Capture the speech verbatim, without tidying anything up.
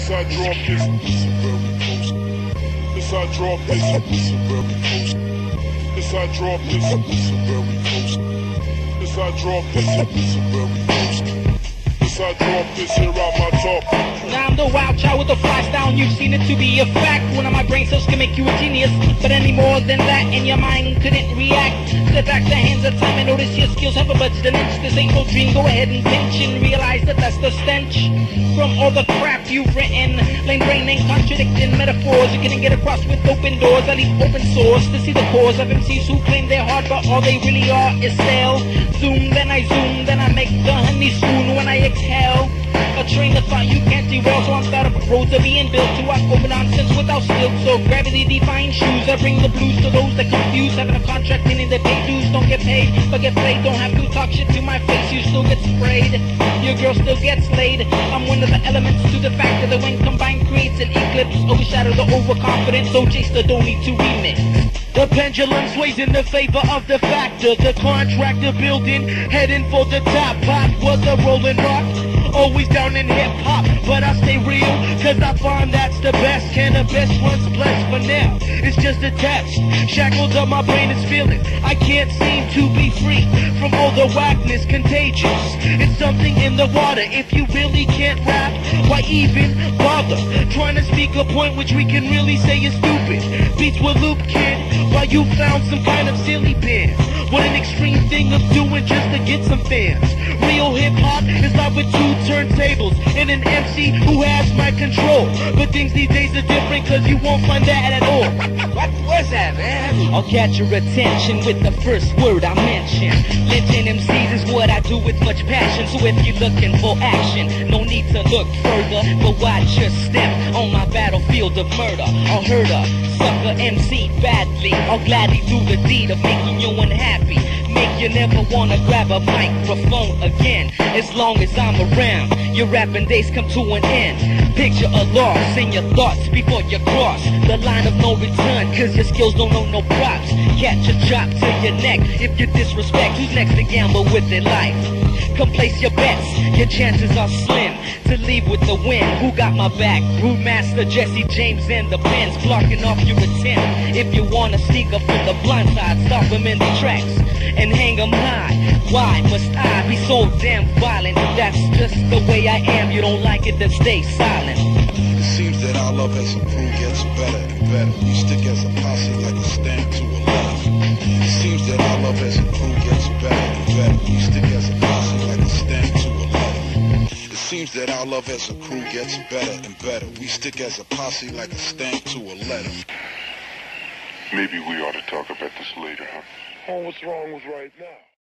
This I drop this, this a very close. This I drop this, this a very close. This I drop this, this a very close. This I drop this, this a very close. This I drop this here out my top. Now I'm the wild child with the fly style, you've seen it to be a fact. One of my brain cells can make you a genius, but any more than that, and your mind couldn't react. Step back the hands of time and notice your skills have a budget an inch. This ain't no dream, go ahead and pinch and realize that that's the stench from all the crap you've written. Lame brain and contradicting metaphors you couldn't get across with open doors. I leave open source to see the cause of M Cs who claim they're hard, but all they really are is stale. Zoom, then I zoom, then I make the honey swoon when I exhale. A train of thought you can't derail, so I'm starting up roads are being built to walk over nonsense without stilts. So gravity defying shoes, I bring the blues to those that confuse. Having a contract meaning they pay dues, don't get paid, but get played. Don't have to talk shit to my face, you still get sprayed. Your girl still gets laid. I'm one of the elements to the fact that when combined creates an eclipse, overshadow the overconfidence. So chase the don't need to remix. The pendulum sways in the favor of the factor. The contractor building, heading for the top. Pop was a rolling rock, always down in hip-hop, but I stay real, cause I find that's the best. Cannabis once blessed, for now it's just a test. Shackled up, my brain is feeling I can't seem to be free from all the whackness, contagious. It's something in the water. If you really can't rap, why even bother trying to speak a point which we can really say is stupid? Beats with loop, kid, while you found some kind of silly band. What an extreme thing of doing just to get some fans. Real hip-hop is live with two turntables and an M C who has my control. But things these days are different, cause you won't find that at all. What was that, man? I'll catch your attention with the first word I mention. Lynching M Cs is what I do with much passion. So if you're looking for action, no need to look further, but watch your step on my battlefield of murder. I'll hurt a sucker M C badly. I'll gladly do the deed of making you unhappy, make you never wanna grab a microphone again. As long as I'm around, your rapping days come to an end. Picture a loss in your thoughts before you cross the line of no return, cause your skills don't know no props. Catch a chop to your neck if you disrespect. Who's next to gamble with their life? Come place your bets, your chances are slim to leave with the win. Who got my back? Brewmaster, Jesse James, and the Benz blocking off your attempt. If you wanna sneak up in the blind side, stop them in the tracks and hang them high. Why must I be so damn violent? That's just the way I am. You don't like it, then stay silent. It seems that our love as a crew gets better and better. We stick as a posse like a stamp to a letter. It seems that our love as a crew gets better and better. We stick as a posse like a stamp to a letter. It seems that our love as a crew gets better and better. We stick as a posse like a stamp to a letter. Maybe we ought to talk about this later, huh? Oh, what's wrong with right now?